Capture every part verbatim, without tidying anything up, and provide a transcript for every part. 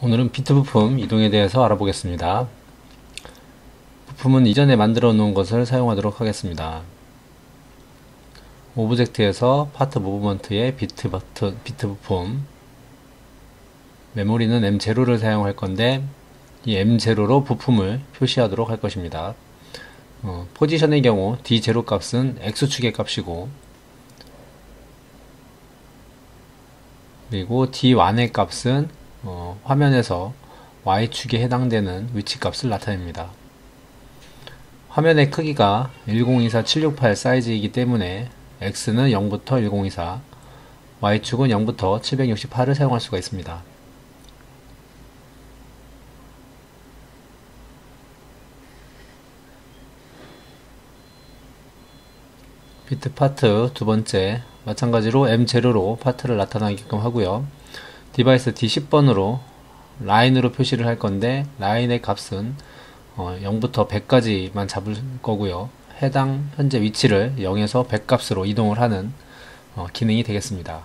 오늘은 비트 부품 이동에 대해서 알아보겠습니다. 부품은 이전에 만들어 놓은 것을 사용하도록 하겠습니다. 오브젝트에서 파트 무브먼트의 비트, 버튼, 비트 부품, 메모리는 엠 제로를 사용할 건데 이 엠 제로로 부품을 표시하도록 할 것입니다. 어, 포지션의 경우 디 제로 값은 X축의 값이고, 그리고 디 원의 값은 어, 화면에서 Y축에 해당되는 위치 값을 나타냅니다. 화면의 크기가 천이십사 칠백육십팔 사이즈이기 때문에 X는 영부터 천이십사, Y축은 영부터 칠백육십팔을 사용할 수가 있습니다. 비트 파트 두 번째, 마찬가지로 엠 제로로 파트를 나타나게끔 하고요. 디바이스 디 십 번으로 라인으로 표시를 할 건데, 라인의 값은 어, 영부터 백까지만 잡을 거고요. 해당 현재 위치를 영에서 백 값으로 이동을 하는 어, 기능이 되겠습니다.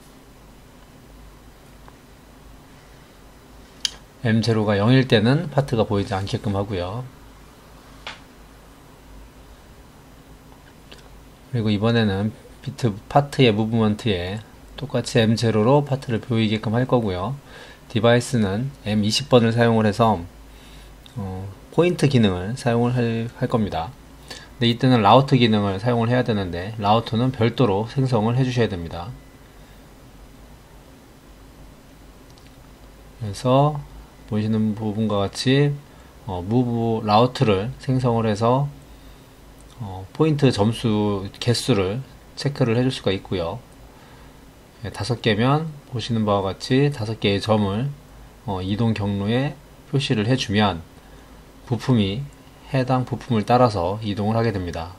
엠 제로가 영일 때는 파트가 보이지 않게끔 하고요. 그리고 이번에는 비트 파트의 무브먼트에 똑같이 엠 제로로 파트를 보이게끔 할 거고요. 디바이스는 엠 이십 번을 사용을 해서 어, 포인트 기능을 사용을 할, 할 겁니다. 근데 이때는 라우트 기능을 사용을 해야 되는데, 라우트는 별도로 생성을 해 주셔야 됩니다. 그래서 보시는 부분과 같이 어, 무브 라우트를 생성을 해서 어, 포인트 점수 개수를 체크를 해줄 수가 있고요. 다섯 개면 보시는 바와 같이 다섯 개의 점을 어, 이동 경로에 표시를 해주면 부품이 해당 부품을 따라서 이동을 하게 됩니다.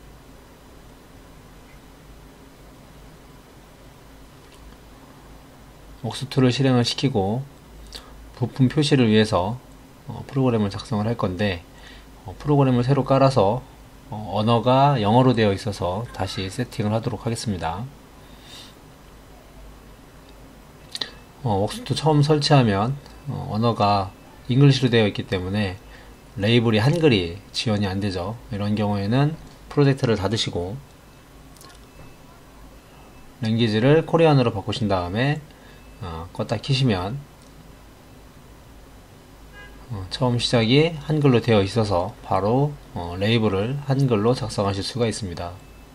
웍스투를 실행을 시키고 부품 표시를 위해서 어, 프로그램을 작성을 할 건데, 어, 프로그램을 새로 깔아서 어, 언어가 영어로 되어 있어서 다시 세팅을 하도록 하겠습니다. 어, 웍스투 처음 설치하면 어, 언어가 잉글리시로 되어 있기 때문에 레이블이 한글이 지원이 안되죠. 이런 경우에는 프로젝트를 닫으시고 랭귀지를 코리안으로 바꾸신 다음에 어, 껐다 키시면 어, 처음 시작이 한글로 되어 있어서 바로 어, 레이블을 한글로 작성하실 수가 있습니다.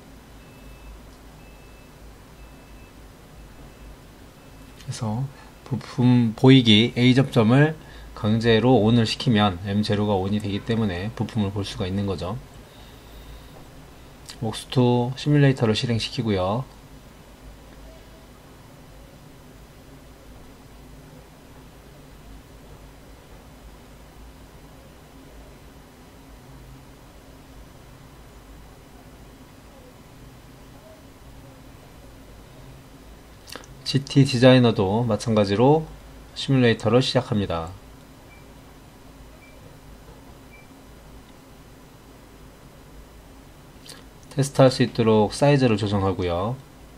그래서 부품 보이기 A 접점을 강제로 ON을 시키면 엠 제로가 ON이 되기 때문에 부품을 볼 수가 있는 거죠. 웍스투 시뮬레이터를 실행시키고요. 지티 디자이너도 마찬가지로 시뮬레이터를 시작합니다. 테스트할 수 있도록 사이즈를 조정하고요.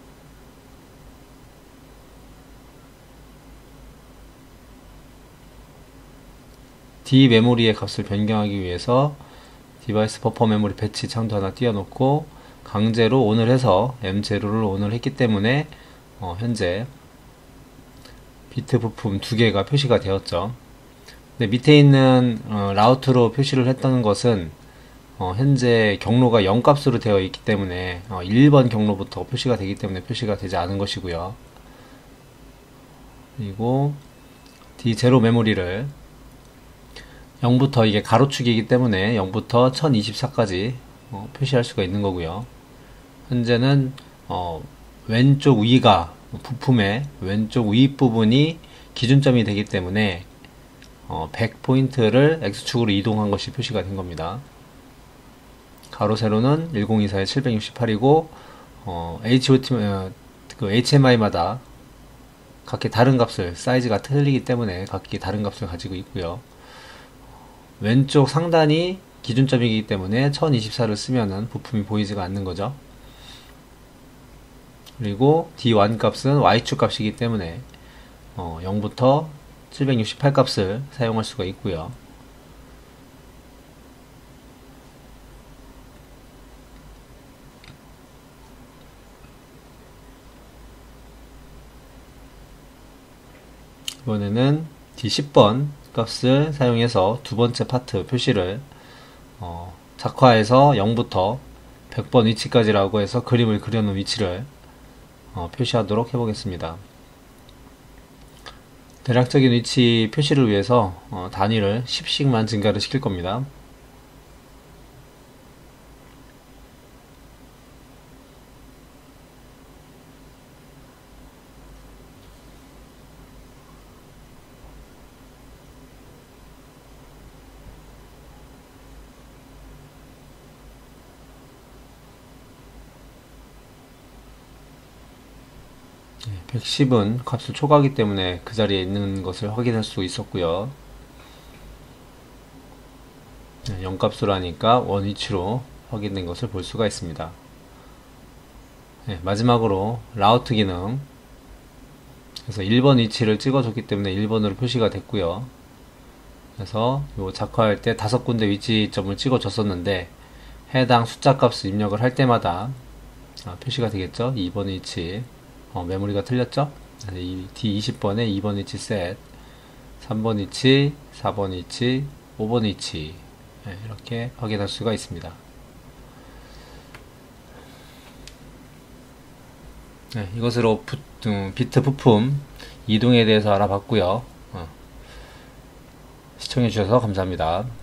D 메모리의 값을 변경하기 위해서 디바이스 버퍼 메모리 배치 창도 하나 띄워놓고 강제로 ON을 해서 엠 제로를 ON을 했기 때문에 어, 현재 비트 부품 두 개가 표시가 되었죠. 근데 밑에 있는 어, 라우트로 표시를 했던 것은 어, 현재 경로가 영 값으로 되어 있기 때문에 어, 일 번 경로부터 표시가 되기 때문에 표시가 되지 않은 것이고요. 그리고 디 제로 메모리를 영부터, 이게 가로축이기 때문에 영부터 천이십사까지 어, 표시할 수가 있는 거고요. 현재는 어, 왼쪽 위가, 부품의 왼쪽 윗부분이 기준점이 되기 때문에 어, 백 포인트를 X축으로 이동한 것이 표시가 된 겁니다. 가로 세로는 천이십사에 칠백육십팔이고 어, 에이치오티, 어, 그 에이치엠아이마다 각기 다른 값을, 사이즈가 틀리기 때문에 각기 다른 값을 가지고 있고요. 왼쪽 상단이 기준점이기 때문에 천이십사를 쓰면은 부품이 보이지가 않는 거죠. 그리고 디 원 값은 Y축 값이기 때문에 어, 영부터 칠백육십팔 값을 사용할 수가 있고요. 이번에는 디 십 번 값을 사용해서 두 번째 파트 표시를 어, 작화에서 영부터 백 번 위치까지라고 해서 그림을 그려놓은 위치를 어, 표시하도록 해보겠습니다. 대략적인 위치 표시를 위해서 어, 단위를 십씩만 증가를 시킬 겁니다. 백십은 값을 초과하기 때문에 그 자리에 있는 것을 확인할 수 있었고요. 영 값으로 하니까 원 위치로 확인된 것을 볼 수가 있습니다. 네, 마지막으로 라우트 기능, 그래서 일 번 위치를 찍어줬기 때문에 일 번으로 표시가 됐고요. 그래서 요 작화할 때 다섯 군데 위치점을 찍어줬었는데 해당 숫자 값을 입력을 할 때마다 아, 표시가 되겠죠. 이 번 위치, 어, 메모리가 틀렸죠? 디 이십 번에 이 번 위치 셋, 삼 번 위치, 사 번 위치, 오 번 위치, 네, 이렇게 확인할 수가 있습니다. 네, 이것으로 부, 음, 비트 부품 이동에 대해서 알아봤고요. 어, 시청해주셔서 감사합니다.